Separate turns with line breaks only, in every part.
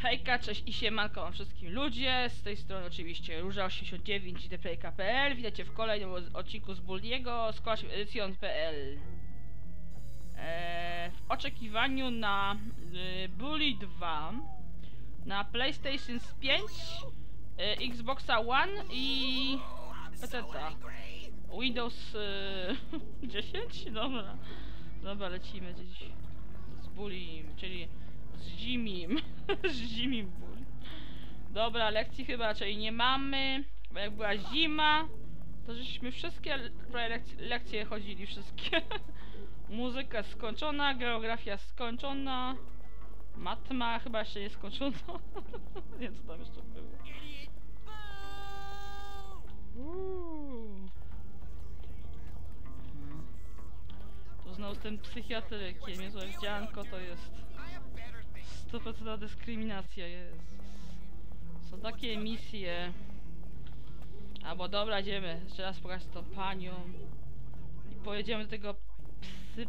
Hejka, cześć i siemanko wszystkim ludzie, z tej strony oczywiście Róża89 i ThePlayka.pl. Witajcie w kolejnym odcinku z Bulliego z Collection.pl. W oczekiwaniu na Bully 2 na PlayStation 5, Xboxa One i PC-ta. Windows 10? Dobra, lecimy gdzieś z Bullym, czyli z Jimim. Z Jimim Bull. Dobra, lekcji chyba raczej nie mamy, bo jak była zima, to żeśmy wszystkie lekcje chodzili, wszystkie. Muzyka skończona, geografia skończona, matma chyba jeszcze nie skończona. Nie wiem, co tam jeszcze było. Tu znowu z tym psychiatrykiem, Jezu, dzianko to jest 100% dyskryminacja, jest. Są takie misje. Albo dobra, idziemy jeszcze raz pokazać tą panią i pojedziemy do tego psy.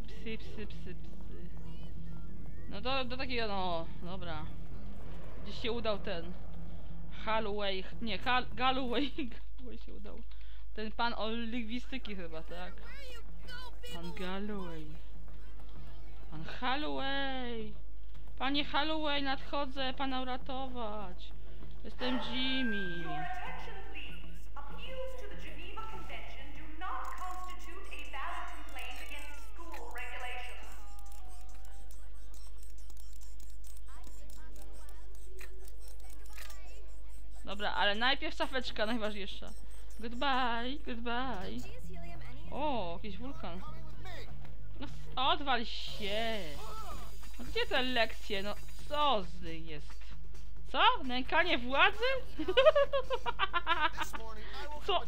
No do takiego, no dobra, gdzieś się udał ten Galloway, nie, Galloway się udał. Ten pan od lingwistyki chyba, tak? Pan Galloway. Pan Galloway. Panie Galloway, nadchodzę pana uratować. Jestem Jimmy. Dobra, ale najpierw szafeczka najważniejsza. Goodbye, goodbye. O, jakiś wulkan. No, odwal się. No, gdzie te lekcje? No, co jest? Co? Nękanie władzy? Co?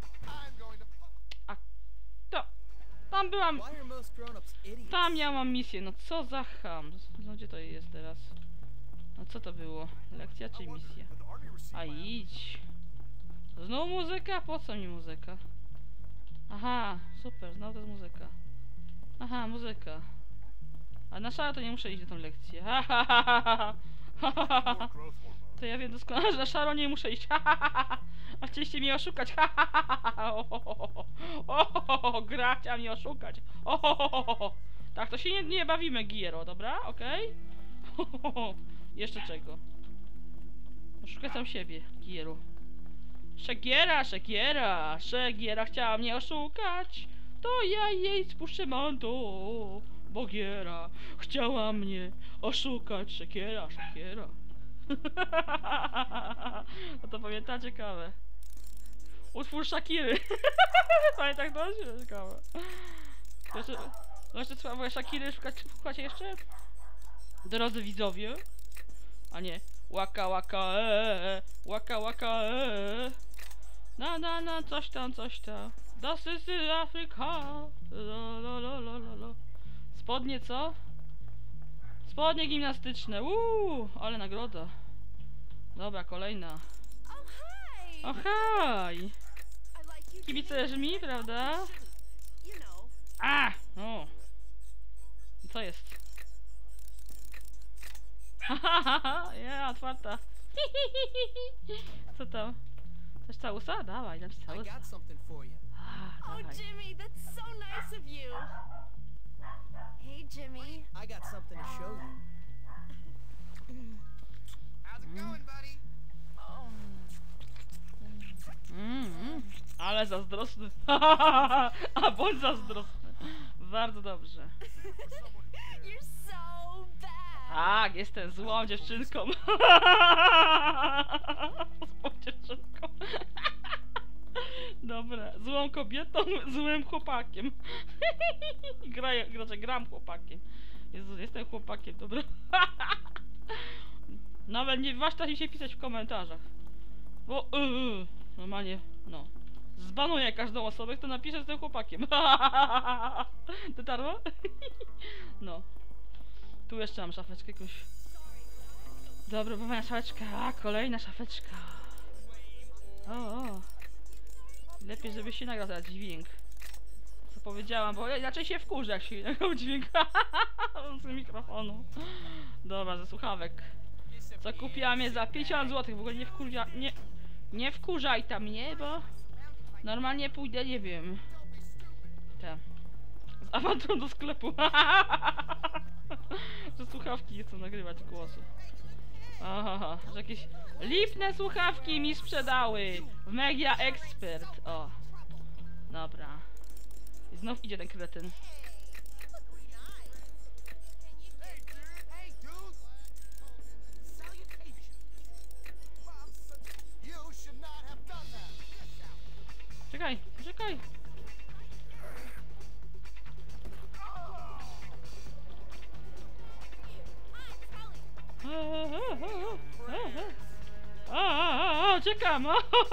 A to... Tam byłam... Tam ja mam misję, no co za ham. No gdzie to jest teraz? No co to było? Lekcja czy misja? A idź. Znowu muzyka? Po co mi muzyka? Aha, super, znowu to jest muzyka. Aha, muzyka. A na szaro to nie muszę iść na tą lekcję. To ja wiem doskonale, że na szaro nie muszę iść. A chcieliście mnie oszukać. Grać, a mnie oszukać. Tak, to się nie bawimy, Giero, dobra? Okej? Jeszcze czego? Oszukaj sam siebie, Gieru. Szegiera chciała mnie oszukać. To ja jej spuszczę manto. Bo Giera chciała mnie oszukać. Szegiera. No to pamięta, ciekawe. Utwór Shakiry. Pamiętam, to jest ciekawe. Jeszcze trzeba Shakiry szukać jeszcze? Drodzy widzowie. A nie. Waka waka na coś tam. Das ist Afrika. Spodnie co? Spodnie gimnastyczne. Ale nagroda. Dobra, kolejna. O haj! Kibicujesz mi, prawda? A! O! Co jest? Hahaha! Ja, otwarta. Co tam? Chcesz całusa? Dawaj, dam ci całusa.
Oh, Jimmy, that's so nice of you. Hey, Jimmy.
I got something to show you. How's it going, buddy?
Ale zazdrosny. A bądź zazdrosny. Bardzo dobrze.
You're so bad.
Tak, jestem złą dziewczynką. Złą dziewczynką. Dobra, złą kobietą, złym chłopakiem. Gram chłopakiem. Jezu, jestem chłopakiem, dobra. Nawet nie ważne mi się pisać w komentarzach. Bo normalnie, no. Zbanuję każdą osobę, kto napisze, że jestem chłopakiem. Dotarło? No. Tu jeszcze mam szafeczkę jakąś. Dobra, bo moja szafeczka. A, kolejna szafeczka. O. Lepiej, żeby się nagrał teraz dźwięk. Co powiedziałam, bo inaczej się wkurzę, jak się nagrał dźwięk z mikrofonu. Dobra, ze słuchawek. Zakupiłam je za 50 zł. W ogóle nie wkurzaj tam mnie, bo normalnie pójdę, nie wiem. Z awanturą do sklepu. Że słuchawki nie chcą nagrywać głosu. Aha, że jakieś lipne słuchawki mi sprzedały w Media Expert. O. Dobra. I znów idzie ten kretyn. Czekaj, czekaj. Czekam.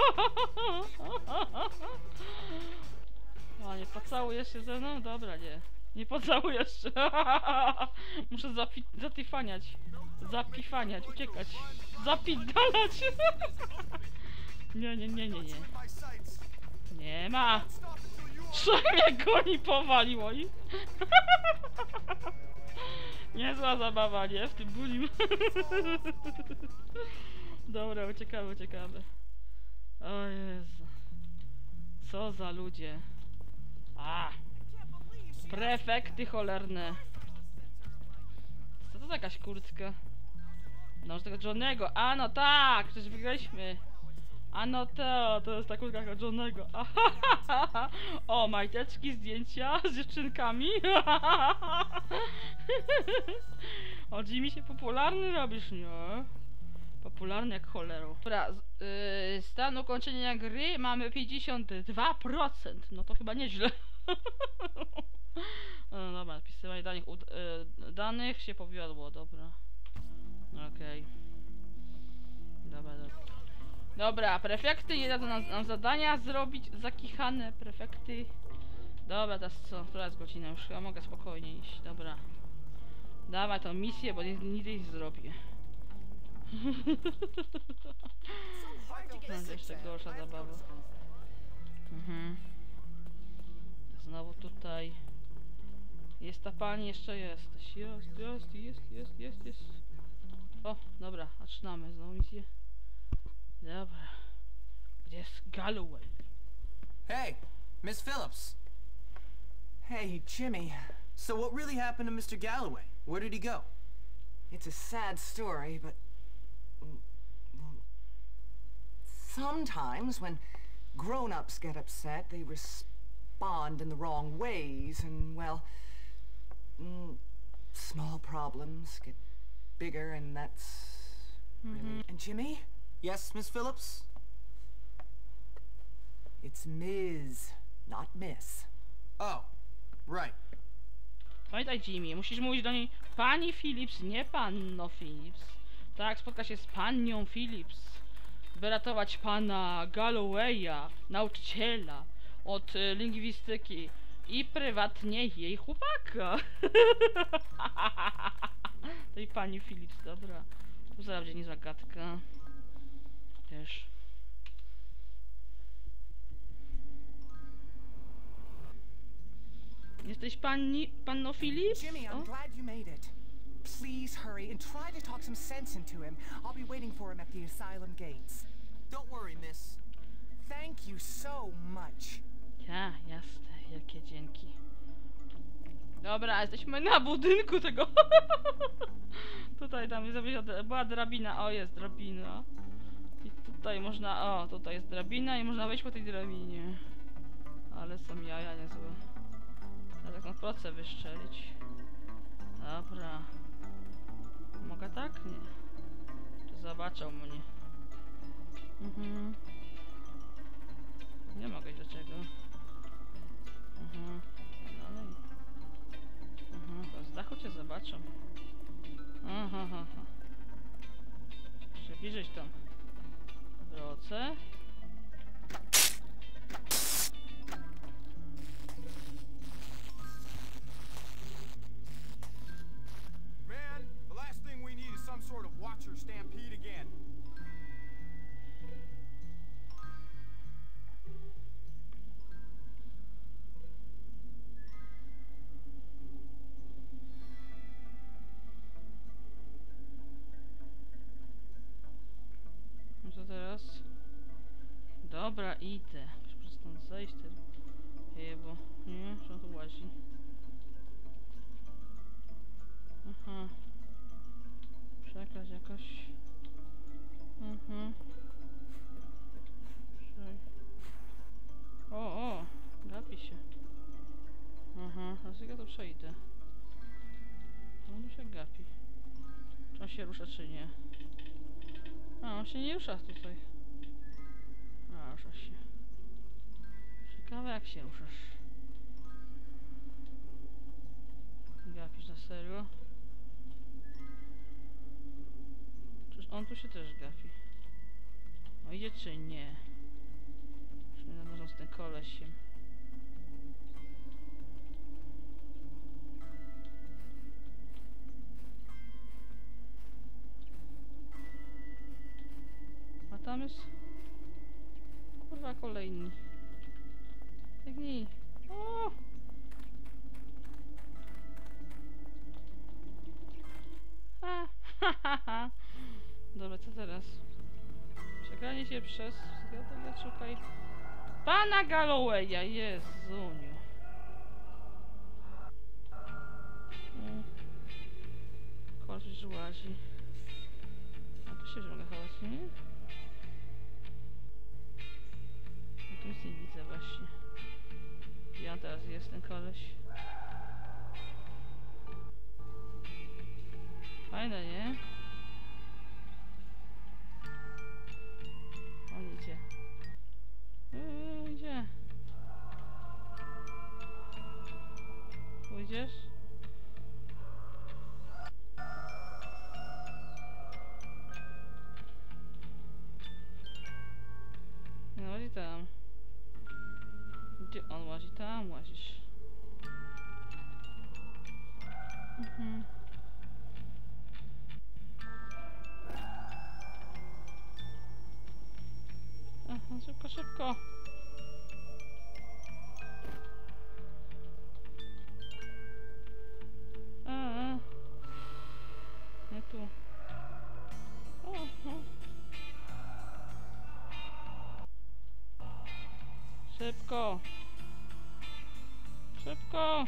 O, nie pocałujesz się ze mną? Dobra, nie. Nie pocałujesz się. Muszę zatifaniać. Zapifaniać, uciekać. Zapidalać. Nie. Nie ma. Trzech mnie goni, powaliło i. Niezła zabawa, nie? W tym bulim. Dobra, uciekamy. O Jezu. Co za ludzie. A. Prefekty cholerne. Co to za jakaś kurtka? No, z tego Johnnego. A no tak, przecież wygraliśmy. A no to jest ta kurtka Johnnego. O, majteczki, zdjęcia z dziewczynkami. O, Jimmy się popularny robisz, nie? Popularny jak cholerą. Dobra, stan ukończenia gry mamy 52%. No to chyba nieźle. No dobra, wpisywanie danych się powiodło, dobra. Okej. Dobra. Dobra, prefekty nie dadzą nam zadania zrobić. Zakichane prefekty. Dobra, teraz co? Która jest godzina? Już chyba mogę spokojnie iść. Dobra. Dawaj tą misję, bo nigdy nie zrobię. Będzie jeszcze gorsza zabawa. Znowu tutaj. Jest ta pani, jeszcze jesteś. Jest. O, dobra, zaczynamy znowu misję. Dobra. Gdzie jest Galloway?
Hey, Miss Phillips. Hey, Jimmy. So what really happened to Mr. Galloway? Where did he go?
It's a sad story, but... well, sometimes when grown-ups get upset, they respond in the wrong ways, and, well... small problems get bigger, and that's... really... And Jimmy?
Yes, Miss Phillips?
It's Ms., not Miss.
Oh, right.
Pamiętaj, Jimmy, musisz mówić do niej pani Phillips, nie panno Phillips. Tak, spotka się z panią Phillips, by ratować pana Gallowaya, nauczyciela, od lingwistyki i prywatnie jej chłopaka. Tej pani Phillips, dobra. Tu zaraz będzie niezła gadka. Też. Jesteś panno Phillips?
Jimmy, I'm glad you made it. Please hurry and try to talk some sense into him. I'll be waiting for him at the asylum gates.
Don't worry, miss.
Thank you so much.
Ja, jasne, wielkie dzięki. Dobra, jesteśmy na budynku tego. Tutaj tam była drabina, o jest drabina. I tutaj można, o tutaj jest drabina i można wejść po tej drabinie. Ale są jaja niezłe. Ja tak na proce wyszczelić. Dobra. Mogę tak? Nie. To zobaczą mnie. Nie mogę iść do czego. Dalej. To z dachu cię zobaczą. Przybliżyć tam. Proce.
Man, the last thing we need is some sort of Watcher stampede again.
Dobra, idę. Muszę stąd zejść teraz. Bo nie, że on tu łazi. Aha. Przekraść jakoś. O, gapi się. Aha, teraz ja to przejdę. On się gapi. Czy on się rusza, czy nie? A, on się nie rusza tutaj. A, rusza się. Ciekawe jak się ruszasz. Gapisz na serio? Czyż on tu się też gapi? O, idzie czy nie? Już nie zamierzam z tym kolesiem. A tam jest... Kurwa, kolejni. Biegnij. O! Ha. Dobra, co teraz? Przegranie się przez... Ja szukaj... Pana Gallowaya, Jezuniu. Koleś łazi. A tu się mogę chować, nie? A tu nic nie widzę właśnie. Ja teraz jest ten koleś. Fajne, nie? On idzie. Idzie. Pójdziesz? Nie łazi tam. Gdzie on łazi? Tam łazisz. Aha, szybko, szybko. Nie tu. Szybko. Szybko.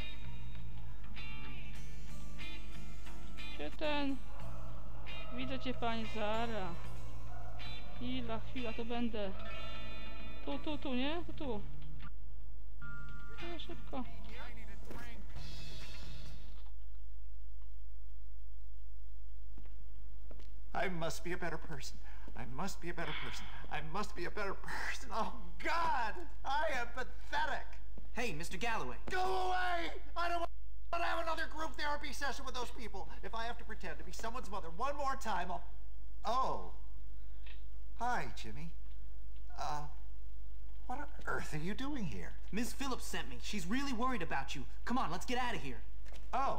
Gdzie ten? Widzę cię, pani Zara. Chwila, to będę. Tu, nie? Tu. No, szybko.
I must be a better person. I must be a better person. I must be a better person. Oh, God! I am pathetic!
Hey, Mr. Galloway.
Go away! I don't want to have another group therapy session with those people. If I have to pretend to be someone's mother one more time, I'll... Oh. Hi, Jimmy. What on earth are you doing here?
Ms. Phillips sent me. She's really worried about you. Come on, let's get out of here.
Oh,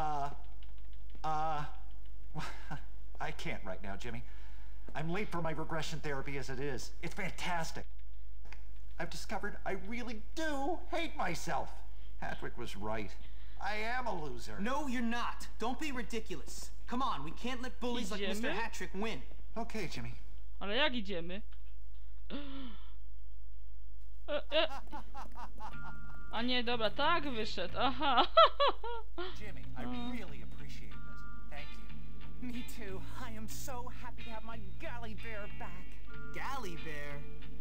I can't right now, Jimmy. I'm late for my regression therapy as it is. It's fantastic. I've discovered I really do hate myself. Hattrick was right. I am a loser.
No, you're not. Don't be ridiculous. Come on, we can't let bullies like Mr. Hattrick win.
Okay, Jimmy.
Ale jak idziemy? A nie, dobra, tak wyszedł. Aha.
Jimmy, I really appreciate this. Thank you. Me too. I am so happy to have my Galley Bear back.
Galley Bear?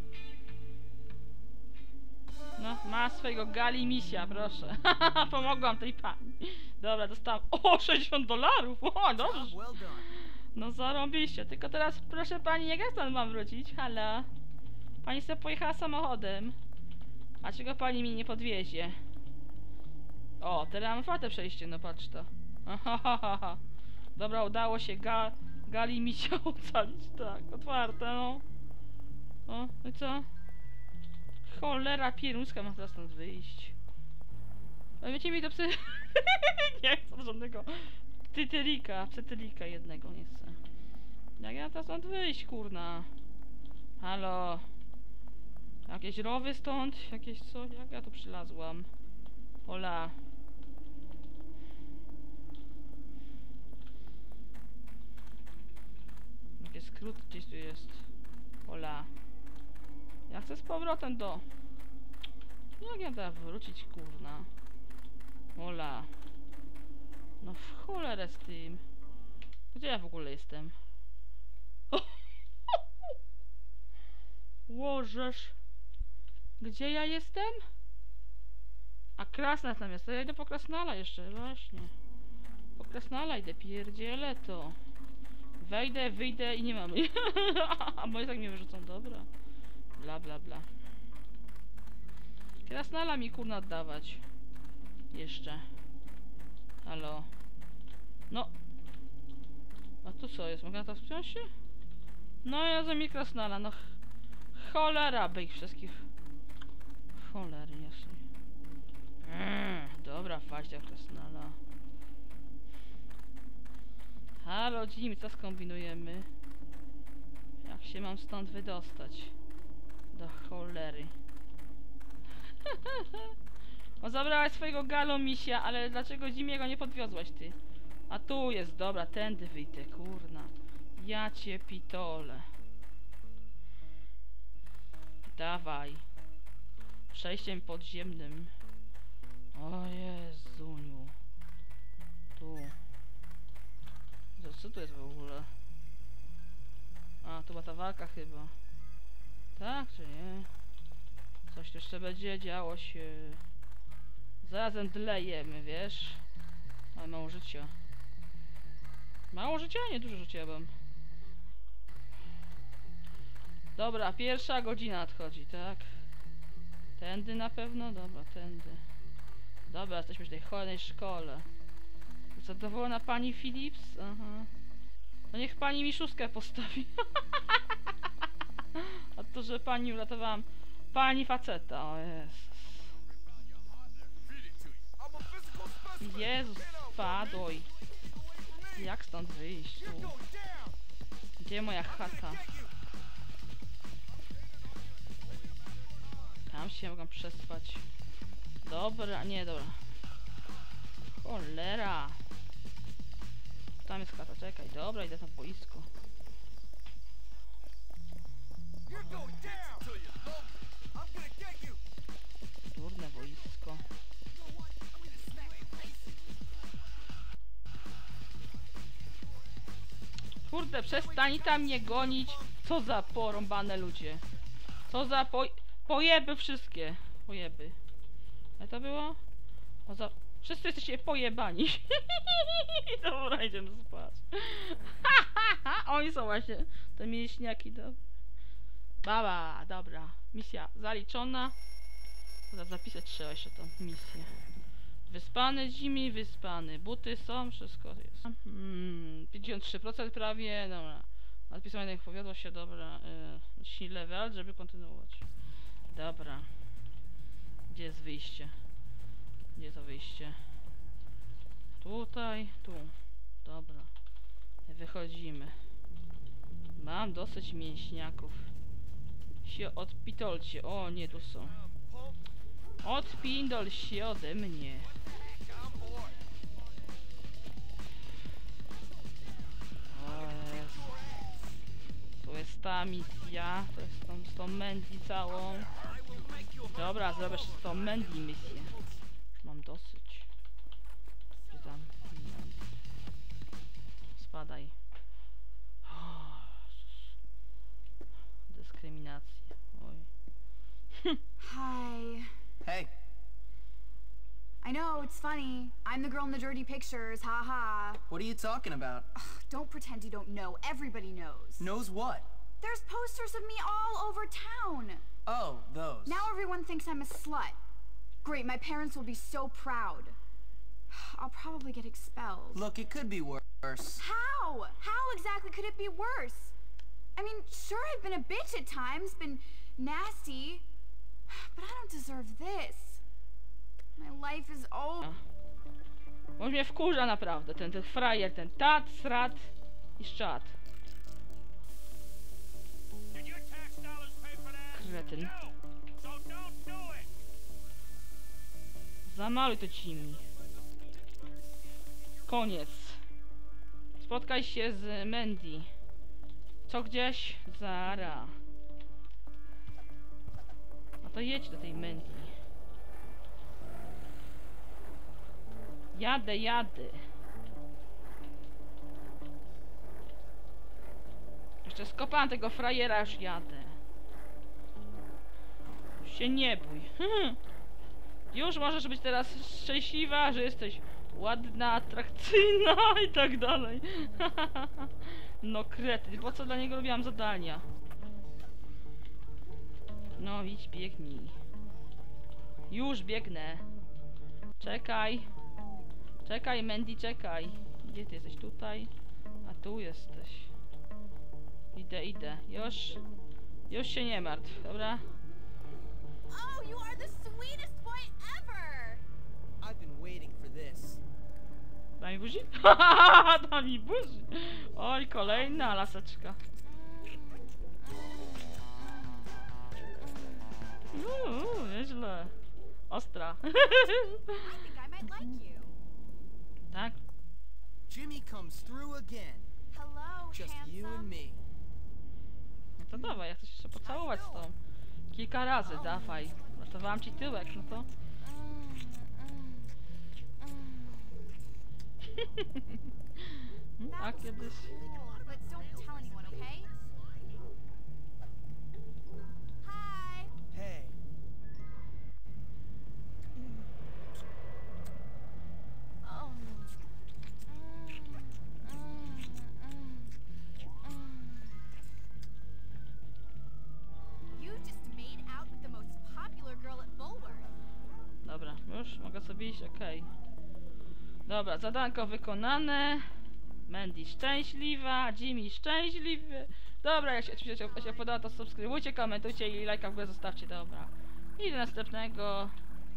No, ma swojego Galimisia, proszę. Pomogłam tej pani. Dobra, dostałam. O, $60! O, dobrze.
Well done.
No zarobiście. Tylko teraz, proszę pani, jak ja stąd mam wrócić? Halo? Pani sobie pojechała samochodem. A czego pani mi nie podwiezie? O, teraz mam otwarte przejście, no patrz to. Ahahaha. Dobra, udało się Galimisia ocalić. Tak, otwarte, no. O, i co? Cholera pieruska, mam teraz stąd wyjść. Ale wiecie mi to psy... nie chcę żadnego psytylika jednego, nie chcę. Jak ja teraz stąd wyjść, kurna? Halo? Jakieś rowy stąd? Jakieś co? Jak ja tu przylazłam? Hola. Jakiś skrót gdzieś tu jest. Hola. Ja chcę z powrotem do... Jak ja tam wrócić, kurna? Ola. No w cholerę z tym. Gdzie ja w ogóle jestem? Łożesz. Gdzie ja jestem? A Krasnal tam jest. To ja idę po Krasnala jeszcze, właśnie. Po Krasnala idę, pierdzielę to. Wejdę, wyjdę i nie mam. A bo i tak mnie wyrzucą, dobra. Bla bla bla. Krasnala mi kurna oddawać. Jeszcze. Halo. No. A tu co jest? Mogę na to wspiąć się? No ja za mi Krasnala, no cholera by ich wszystkich. Cholery jasne. Dobra, fajnie Krasnala. Halo Jimmy, co skombinujemy? Jak się mam stąd wydostać? Do cholery. O, zabrałaś swojego galomisia, ale dlaczego Jimmy'ego nie podwiozłaś ty? A tu jest, dobra, tędy wyjdę, kurna. Ja cię pitole. Dawaj. Przejściem podziemnym. O Jezuniu. Tu. Co tu jest w ogóle? A, tu była ta walka chyba. Tak czy nie? Coś tu jeszcze będzie działo się. Zarazem dlejemy, wiesz? Ale mało życia. Mało życia? Nie, dużo życia mam. Dobra, pierwsza godzina nadchodzi, tak? Tędy na pewno? Dobra, tędy. Dobra, jesteśmy w tej cholernej szkole. Zadowolona pani Phillips? Aha. No niech pani mi szóstkę postawi. A to, że pani uratowałam pani faceta, o Jezus. Jezus, spadoj. Jak stąd wyjść? Tu. Gdzie moja chata? Tam się mogę przespać. Dobra, nie, dobra. Cholera. Tam jest chata, czekaj. Dobra, idę na boisko. Durne boisko. Kurde, przestań tam mnie gonić. Co za porąbane ludzie. Co za pojeby wszystkie. Pojeby. Ale to było? O, wszyscy jesteście pojebani. Dobra, idziemy spać. Oni są właśnie te mięśniaki, dobra. Baba, dobra. Misja zaliczona. Teraz zapisać trzeba jeszcze tą misję. Wyspany Jimmy, wyspany. Buty są, wszystko jest. 53% prawie, dobra. Odpisanie jak powiodło się, dobra. 10 level, żeby kontynuować. Dobra. Gdzie jest wyjście? Gdzie to wyjście? Tutaj, tu. Dobra. Wychodzimy. Mam dosyć mięśniaków. Się odpitolcie. O, nie, tu są. Odpindol się ode mnie. O Jezu. Tu jest ta misja. To jest z tą Mandy całą. Dobra, zrobię z tą Mandy misję. Już mam dosyć. Gdzie tam? Spadaj. Dyskryminacja. Oj.
Hi.
Hey,
I know, it's funny. I'm the girl in the dirty pictures, haha.
what are you talking about?
Don't pretend you don't know. Everybody knows.
Knows what?
There's posters of me all over town.
Oh, those.
Now everyone thinks I'm a slut. Great, my parents will be so proud. I'll probably get expelled.
Look, it could be worse.
How? How exactly could it be worse? I mean, sure, I've been a bitch at times, been nasty, but I don't deserve this. My life is over.
On mnie wkurza naprawdę, ten frajer, ten tat, srat i szczat. Kretyn. Zamaluj to Jimmy. Koniec. Spotkaj się z Mandy. Co gdzieś? Zara. No to jedź do tej Mandy. Jadę. Jeszcze skopałam tego frajera, już jadę. Już się nie bój. Już możesz być teraz szczęśliwa, że jesteś ładna, atrakcyjna i tak dalej. No krety, po co dla niego robiłam zadania? No idź, biegnij. Już biegnę. Czekaj. Czekaj, Mandy, czekaj. Gdzie ty jesteś? Tutaj? A tu jesteś. Idę. Już się nie martw, dobra?
Oh, you are the sweetest boy ever!
I've been waiting for this.
Da mi buzi? Da mi buzi! Oj, kolejna laseczka. Nieźle. Ostra.
I think I might like you.
Tak?
Jimmy comes through again.
Hello,
Just you and
handsome.
me.
No to dawaj, ja chcę się jeszcze pocałować z tą. Kilka razy, dawaj. Ratowałam ci tyłek, no to...
That
A
was
kiedyś...
cool, but don't tell anyone, okay? Hi.
Hey.
Oh. You just made out with the most popular girl at Bulworth.
Dobra, już mogę sobie iść, okej. Dobra, zadanko wykonane. Mandy szczęśliwa, Jimmy szczęśliwy. Dobra, jak się podoba, to subskrybujcie, komentujcie i lajka w górę zostawcie, dobra. I do następnego.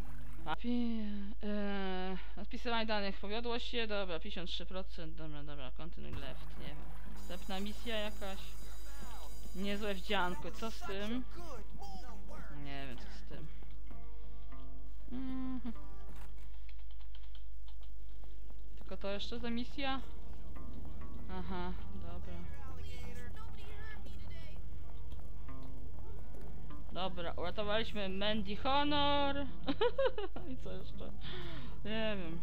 Wpisywanie danych powiodło się, dobra, 53%, dobra, continue left, nie wiem. Następna misja jakaś. Niezłe wdzianko, co z tym? Nie wiem, co z tym. Tylko to jeszcze za misja? Aha, dobra. Dobra, uratowaliśmy Mandy honor. I co jeszcze? Nie wiem.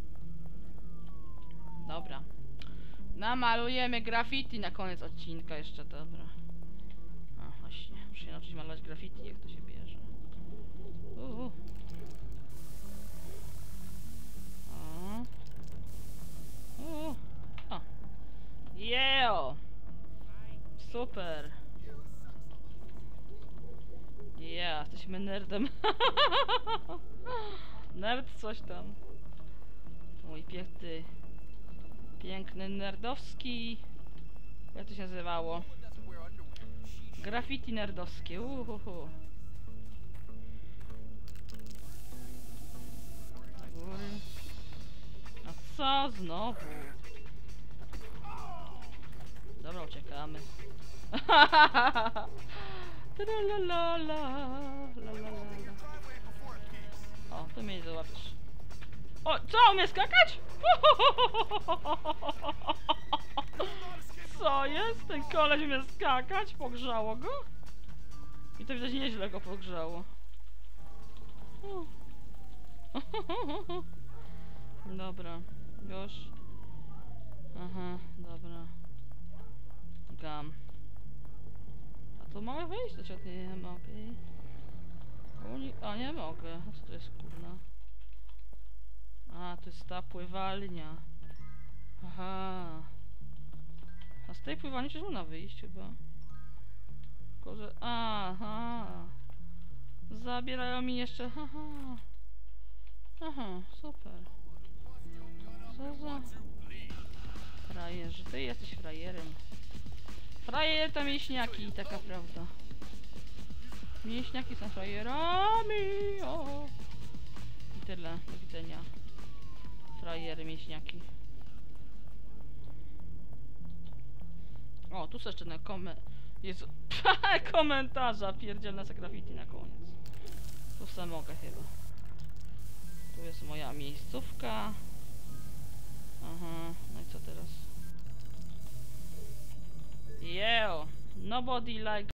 Dobra. Namalujemy graffiti na koniec odcinka jeszcze, dobra. A, właśnie, muszę się nauczyć malować graffiti, jak to się bierze. O. Yeah! Super! Yeah, jesteśmy nerdem. Nerd coś tam. Mój piękny nerdowski. Jak to się nazywało? Graffiti nerdowskie. Na góry. A co znowu? Dobra, uciekamy. O, to mnie nie załapiesz. O, co? Umie skakać? Co jest? Ten koleś umie skakać? Pogrzało go? I to widać nieźle go pogrzało. Dobra, już. Aha, dobra. Gam. A tu mogę wyjść? Dlaczego nie mogę? A nie mogę. A co to jest, kurna? A, to jest ta pływalnia. Aha. A z tej pływalni też można wyjść chyba. Tylko, że... Aha. Zabierają mi jeszcze... Aha. Aha, super. Co za... Frajerzy. Ty jesteś frajerem. Frajer to mięśniaki, taka prawda. Mięśniaki są frajerami. O. I tyle. Do widzenia. Frajery, mięśniaki. O, tu są jeszcze na Jezu. Komentarza pierdzielne za graffiti na koniec. Tu se mogę chyba. Tu jest moja miejscówka. Aha, no i co teraz? Yeah, nobody like